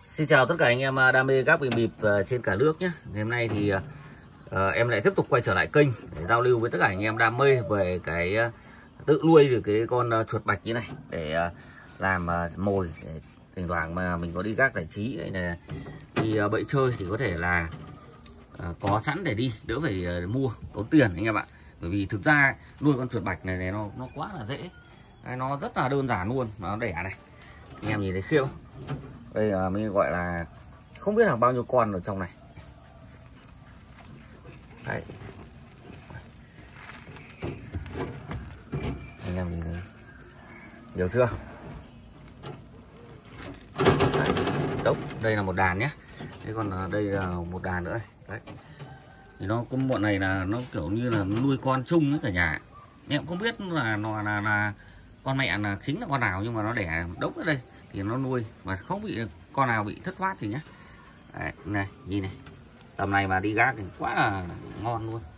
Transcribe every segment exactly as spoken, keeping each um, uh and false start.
Xin chào tất cả anh em đam mê gác bình bịp trên cả nước nhé. Ngày hôm nay thì uh, em lại tiếp tục quay trở lại kênh để giao lưu với tất cả anh em đam mê về cái uh, tự nuôi được cái con uh, chuột bạch như này để uh, làm uh, mồi để thỉnh thoảng mà mình có đi gác giải trí hay là đi uh, bậy chơi thì có thể là uh, có sẵn để đi, đỡ phải uh, mua tốn tiền anh em ạ. Bởi vì thực ra nuôi con chuột bạch này, này nó nó quá là dễ, nó rất là đơn giản luôn, nó đẻ này anh em nhìn thấy khiếp không? Đây là mình gọi là không biết là bao nhiêu con ở trong này. Đấy. Anh em nhìn thấy nhiều chưa? Đấy. Đốc, đây là một đàn nhé. Thế còn đây là một đàn nữa đây. Đấy. Thì nó con bọn này là nó kiểu như là nuôi con chung với cả nhà. Em không biết là nó là, là con mẹ là chính là con nào, nhưng mà nó đẻ đốc ở đây thì nó nuôi mà không bị con nào bị thất thoát thì nhá. Đấy, này nhìn này, tầm này mà đi gác thì quá là ngon luôn.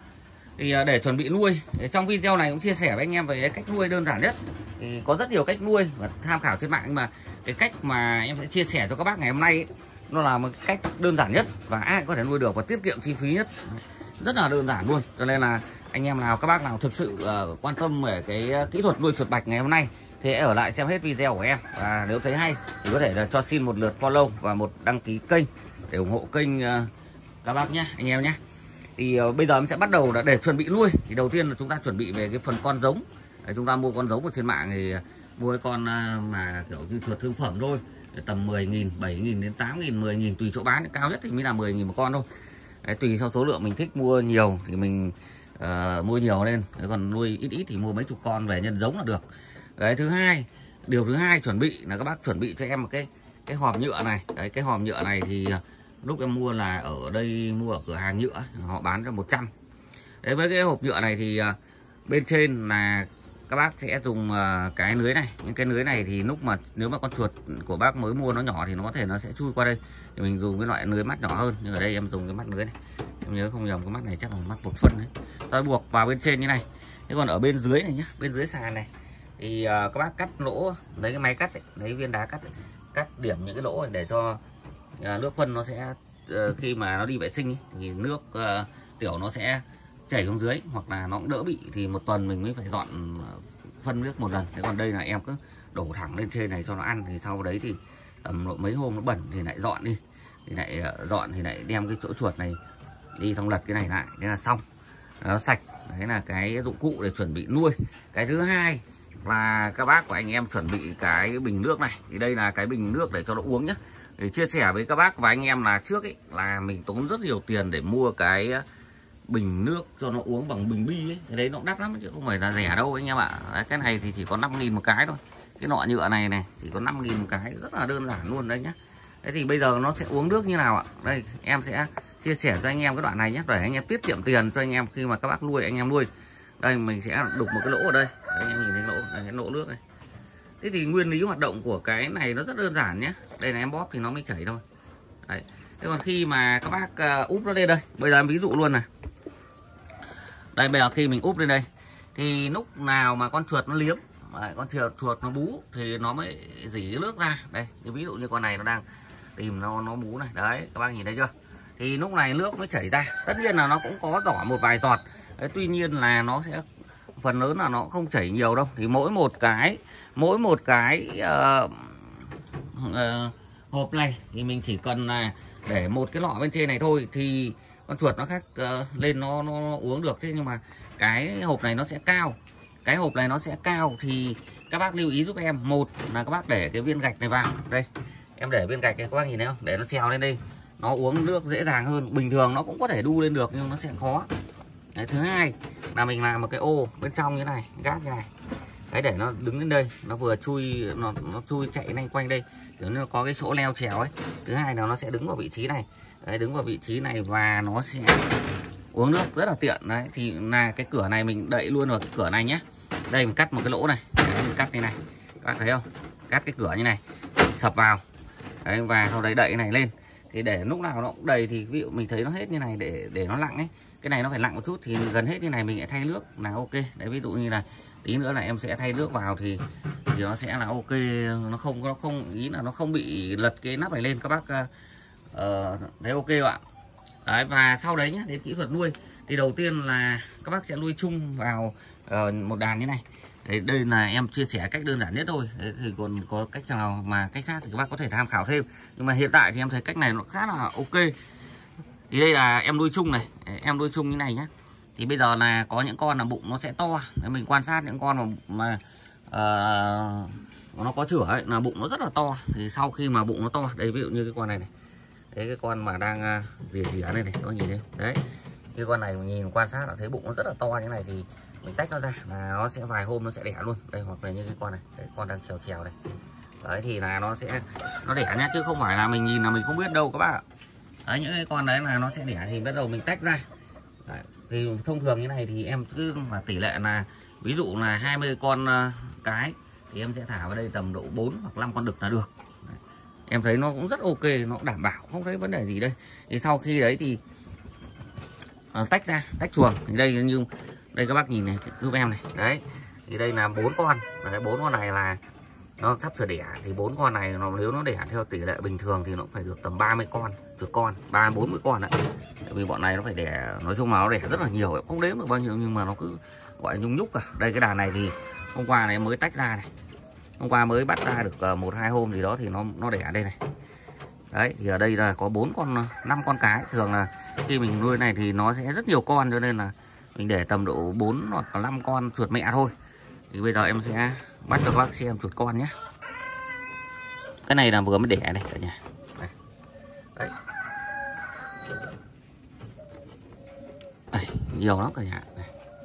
Thì để chuẩn bị nuôi, trong video này cũng chia sẻ với anh em về cách nuôi đơn giản nhất. Thì có rất nhiều cách nuôi và tham khảo trên mạng, nhưng mà cái cách mà em sẽ chia sẻ cho các bác ngày hôm nay ấy, nó là một cách đơn giản nhất và ai cũng có thể nuôi được và tiết kiệm chi phí nhất, rất là đơn giản luôn. Cho nên là anh em nào, các bác nào thực sự uh, quan tâm về cái kỹ thuật nuôi chuột bạch ngày hôm nay thì ở lại xem hết video của em, và nếu thấy hay thì có thể là cho xin một lượt follow và một đăng ký kênh để ủng hộ kênh uh, các bác nhé, anh em nhé. Thì uh, bây giờ em sẽ bắt đầu là để chuẩn bị nuôi. Thì đầu tiên là chúng ta chuẩn bị về cái phần con giống. Để chúng ta mua con giống ở trên mạng thì uh, mua cái con uh, mà kiểu như chuột thương phẩm thôi, tầm mười nghìn, bảy nghìn đến tám nghìn, mười nghìn tùy chỗ bán, cao nhất thì mới là mười nghìn một con thôi. Đấy, tùy theo số lượng mình thích mua nhiều thì mình uh, mua nhiều lên, còn nuôi ít ít thì mua mấy chục con về nhân giống là được. Đấy, thứ hai, điều thứ hai chuẩn bị là các bác chuẩn bị cho em một cái cái hòm nhựa này. Đấy, cái hòm nhựa này thì lúc em mua là ở đây, mua ở cửa hàng nhựa, họ bán cho một trăm. Đấy, với cái hộp nhựa này thì uh, bên trên là các bác sẽ dùng uh, cái lưới này. Những cái lưới này thì lúc mà nếu mà con chuột của bác mới mua nó nhỏ thì nó có thể nó sẽ chui qua đây, thì mình dùng cái loại lưới mắt nhỏ hơn. Nhưng ở đây em dùng cái mắt lưới này, em nhớ không nhầm cái mắt này chắc là mắt một phân đấy. Tôi buộc vào bên trên như này. Thế còn ở bên dưới này nhá, bên dưới sàn này thì uh, các bác cắt lỗ, lấy cái máy cắt ấy, lấy viên đá cắt ấy, cắt điểm những cái lỗ để cho uh, nước phân nó sẽ uh, khi mà nó đi vệ sinh ấy, thì nước uh, tiểu nó sẽ chảy xuống dưới, hoặc là nó cũng đỡ bị, thì một tuần mình mới phải dọn phân nước một lần. Thế còn đây là em cứ đổ thẳng lên trên này cho nó ăn, thì sau đấy thì tầm mấy hôm nó bẩn thì lại dọn đi, thì lại uh, dọn thì lại đem cái chỗ chuột này đi, xong lật cái này lại, thế là xong, nó sạch. Đấy là cái dụng cụ để chuẩn bị nuôi. Cái thứ hai là các bác của anh em chuẩn bị cái bình nước này. Thì đây là cái bình nước để cho nó uống nhé. Để chia sẻ với các bác và anh em là trước ấy là mình tốn rất nhiều tiền để mua cái bình nước cho nó uống bằng bình bi ấy. Cái đấy nó đắt lắm chứ không phải là rẻ đâu anh em ạ. Đấy, cái này thì chỉ có năm nghìn một cái thôi. Cái nọ nhựa này này chỉ có năm nghìn một cái, rất là đơn giản luôn đấy nhá. Thế thì bây giờ nó sẽ uống nước như nào ạ? Đây em sẽ chia sẻ cho anh em cái đoạn này nhé, để anh em tiết kiệm tiền cho anh em khi mà các bác nuôi, anh em nuôi. Đây mình sẽ đục một cái lỗ ở đây. Đây, anh em nhìn thấy lỗ, đây, cái lỗ nước này. Thế thì nguyên lý hoạt động của cái này nó rất đơn giản nhé. Đây là em bóp thì nó mới chảy thôi. Đấy. Thế còn khi mà các bác uh, úp nó lên đây, bây giờ em ví dụ luôn này. Đây bây giờ khi mình úp lên đây thì lúc nào mà con chuột nó liếm, đấy, con chuột chuột nó bú thì nó mới dỉ cái nước ra. Đây, ví dụ như con này nó đang tìm nó nó bú này. Đấy, các bác nhìn thấy chưa? Thì lúc này nước mới chảy ra. Tất nhiên là nó cũng có đỏ một vài giọt. Đấy, tuy nhiên là nó sẽ phần lớn là nó không chảy nhiều đâu. Thì mỗi một cái mỗi một cái uh, uh, hộp này thì mình chỉ cần là để một cái lọ bên trên này thôi, thì con chuột nó khác uh, lên nó, nó uống được. Thế nhưng mà cái hộp này nó sẽ cao, cái hộp này nó sẽ cao thì các bác lưu ý giúp em. Một là các bác để cái viên gạch này vào đây, em để viên gạch này các bác nhìn thấy không, để nó trèo lên đây, nó uống nước dễ dàng hơn. Bình thường nó cũng có thể đu lên được nhưng nó sẽ khó. Đấy, thứ hai là mình làm một cái ô bên trong như này, gác như này. Đấy, để nó đứng lên đây, nó vừa chui, nó, nó chui chạy nhanh quanh đây, để nó có cái chỗ leo trèo ấy. Thứ hai là nó sẽ đứng vào vị trí này. Đấy, đứng vào vị trí này và nó sẽ uống nước rất là tiện. Đấy, thì là cái cửa này mình đậy luôn vào cái cửa này nhé. Đây mình cắt một cái lỗ này. Đấy, mình cắt như này, các bạn thấy không, cắt cái cửa như này, sập vào. Đấy, và sau đấy đậy cái này lên. Thì để lúc nào nó cũng đầy, thì ví dụ mình thấy nó hết như này để để nó lặng ấy, cái này nó phải lặng một chút, thì gần hết như này mình lại thay nước là ok. Đấy, ví dụ như là tí nữa là em sẽ thay nước vào thì thì nó sẽ là ok, nó không nó không ý là nó không bị lật cái nắp này lên các bác uh, thấy ok ạ. Đấy, và sau đấy nhé, đến kỹ thuật nuôi thì đầu tiên là các bác sẽ nuôi chung vào uh, một đàn như này. Đấy, đây là em chia sẻ cách đơn giản nhất thôi. Đấy, thì còn có cách nào mà cách khác thì các bác có thể tham khảo thêm, nhưng mà hiện tại thì em thấy cách này nó khá là ok. Thì đây là em nuôi chung này, em nuôi chung như này nhé. Thì bây giờ là có những con là bụng nó sẽ to. Đấy, mình quan sát những con mà, mà uh, nó có chửa ấy, là bụng nó rất là to. Thì sau khi mà bụng nó to, đây ví dụ như cái con này này, đấy cái con mà đang uh, rỉa rỉa đây này, các bác nhìn thấy đấy, cái con này mình nhìn quan sát là thấy bụng nó rất là to như này thì mình tách nó ra là nó sẽ vài hôm nó sẽ đẻ luôn. Đây, hoặc là như cái con này, đấy, con đang trèo trèo này, đấy thì là nó sẽ nó đẻ nhá, chứ không phải là mình nhìn là mình không biết đâu các bác ạ. Đấy, những cái con đấy là nó sẽ đẻ thì bắt đầu mình tách ra. Đấy, thì thông thường như này thì em cứ là tỷ lệ là ví dụ là hai mươi con uh, cái thì em sẽ thả vào đây tầm độ bốn hoặc năm con đực là được. Đấy, em thấy nó cũng rất ok, nó đảm bảo không thấy vấn đề gì đây. Thì sau khi đấy thì uh, tách ra, tách chuồng thì đây như đây các bác nhìn này giúp em này, đấy thì đây là bốn con, đấy, bốn con này là nó sắp sửa đẻ. Thì bốn con này nó nếu nó đẻ theo tỷ lệ bình thường thì nó phải được tầm ba mươi con, chuột con ba bốn mươi con đấy. Tại vì bọn này nó phải đẻ, nói chung là nó đẻ rất là nhiều, không đếm được bao nhiêu nhưng mà nó cứ gọi là nhung nhúc cả. Đây cái đàn này thì hôm qua này mới tách ra này, hôm qua mới bắt ra được một hai hôm gì đó thì nó nó đẻ đây này. Đấy thì ở đây là có bốn con, năm con cái. Thường là khi mình nuôi này thì nó sẽ rất nhiều con, cho nên là mình để tầm độ bốn hoặc năm con chuột mẹ thôi. Thì bây giờ em sẽ bắt cho các bác xem chuột con nhé. Cái này là vừa mới đẻ này cả nhà. Đây. Đấy. Đây, nhiều lắm cả nhà. Đây.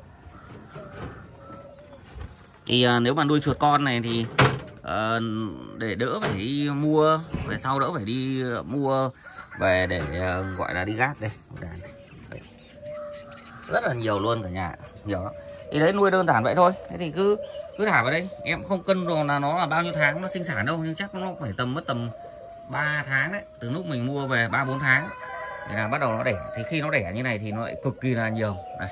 Thì uh, nếu mà nuôi chuột con này thì uh, để đỡ phải đi mua, về sau đỡ phải đi mua về để uh, gọi là đi gác đây. Đây. Rất là nhiều luôn cả nhà, nhiều lắm. Thì đấy, nuôi đơn giản vậy thôi. Thế thì cứ cứ thả vào đây, em không cân rồi là nó là bao nhiêu tháng nó sinh sản đâu, nhưng chắc nó phải tầm mất tầm ba tháng đấy, từ lúc mình mua về ba bốn tháng thì là bắt đầu nó đẻ. Thì khi nó đẻ như này thì nó lại cực kỳ là nhiều này,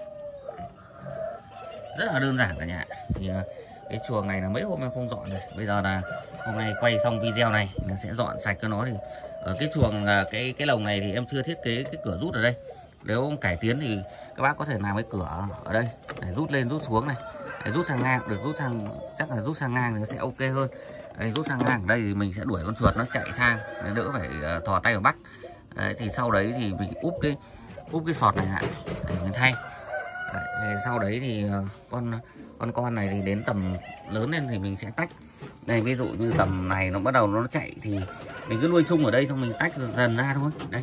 rất là đơn giản cả nhà. Thì cái chuồng này là mấy hôm em không dọn rồi, bây giờ là hôm nay quay xong video này là sẽ dọn sạch cho nó. Thì ở cái chuồng cái cái lồng này thì em chưa thiết kế cái cửa rút ở đây. Nếu cải tiến thì các bác có thể làm cái cửa ở đây để rút lên rút xuống này, để rút sang ngang được, rút sang chắc là rút sang ngang thì nó sẽ ok hơn. Đây, rút sang ngang ở đây thì mình sẽ đuổi con chuột nó chạy sang, để đỡ phải uh, thò tay vào bắt. Đấy, thì sau đấy thì mình úp cái úp cái sọt này lại để mình thay. Đấy, thì sau đấy thì uh, con con con này thì đến tầm lớn lên thì mình sẽ tách. Đây ví dụ như tầm này nó bắt đầu nó chạy thì mình cứ nuôi chung ở đây, xong mình tách dần ra thôi. Đây.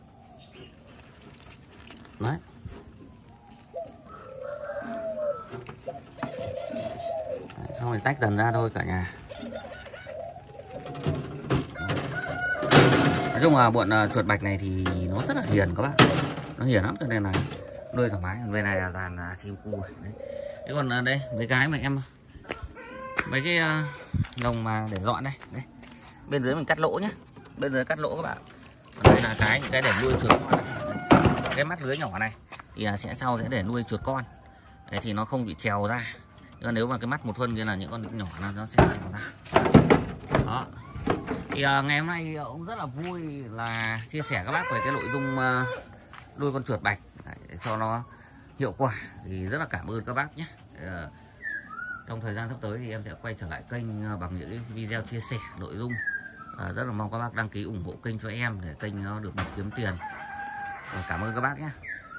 Đấy. Đấy, xong rồi tách dần ra thôi cả nhà. Nói chung là bọn uh, chuột bạch này thì nó rất là hiền các bác, nó hiền lắm, cho nên là nuôi thoải mái. Bên này là dàn uh, sim cu. Đấy. Thế còn uh, đây mấy cái mà em mấy cái uh, lồng mà để dọn đây, đây bên dưới mình cắt lỗ nhé, bên dưới cắt lỗ các bạn. Còn đây là cái những cái để nuôi chuột con này. Cái mắt lưới nhỏ này thì uh, sẽ sau sẽ để nuôi chuột con. Đấy, thì nó không bị trèo ra. Nhưng nếu mà cái mắt một phân kia là những con nhỏ là nó sẽ trèo ra. Đó. Thì uh, ngày hôm nay cũng rất là vui là chia sẻ các bác về cái nội dung uh, nuôi con chuột bạch. Đấy, để cho nó hiệu quả. Thì rất là cảm ơn các bác nhé. Uh, trong thời gian sắp tới thì em sẽ quay trở lại kênh uh, bằng những cái video chia sẻ nội dung. Uh, rất là mong các bác đăng ký ủng hộ kênh cho em để kênh nó được kiếm tiền. Uh, cảm ơn các bác nhé.